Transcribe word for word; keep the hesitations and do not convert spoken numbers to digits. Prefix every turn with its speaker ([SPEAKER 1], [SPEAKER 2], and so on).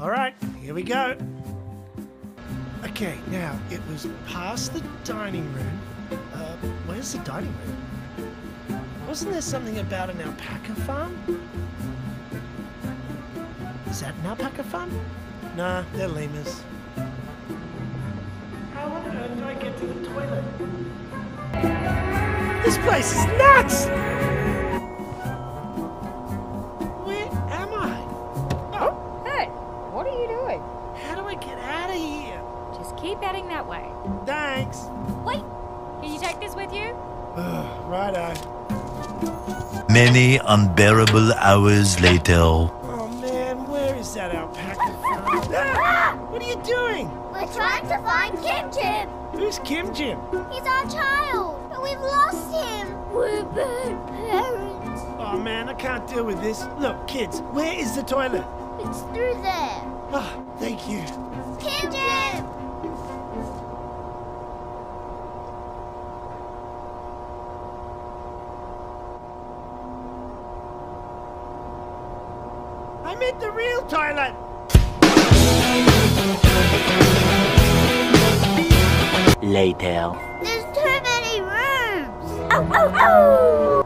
[SPEAKER 1] Alright, here we go. Okay, now, it was past the dining room. Uh, where's the dining room? Wasn't there something about an alpaca farm? Is that an alpaca farm? Nah, they're lemurs. How on earth do I get to the toilet? This place is nuts! Where am I? Oh.
[SPEAKER 2] Hey, what are you doing?
[SPEAKER 1] How do I get out of here?
[SPEAKER 2] Just keep heading that way.
[SPEAKER 1] Thanks.
[SPEAKER 2] Wait, can you take this with you?
[SPEAKER 1] Righto.
[SPEAKER 3] Many unbearable hours later.
[SPEAKER 1] Oh man, where is that alpaca farm? Ah! What are you doing?
[SPEAKER 4] We're trying to find Kim Jim.
[SPEAKER 1] Who's Kim Jim?
[SPEAKER 4] He's our child, but we've lost him. We're bad parents.
[SPEAKER 1] Oh man, I can't deal with this. Look, kids, where is the toilet?
[SPEAKER 4] It's through there.
[SPEAKER 1] Oh, thank you.
[SPEAKER 4] Kim Jim!
[SPEAKER 1] I meant the real toilet.
[SPEAKER 3] Later.
[SPEAKER 4] There's too many rooms. Oh, oh, oh!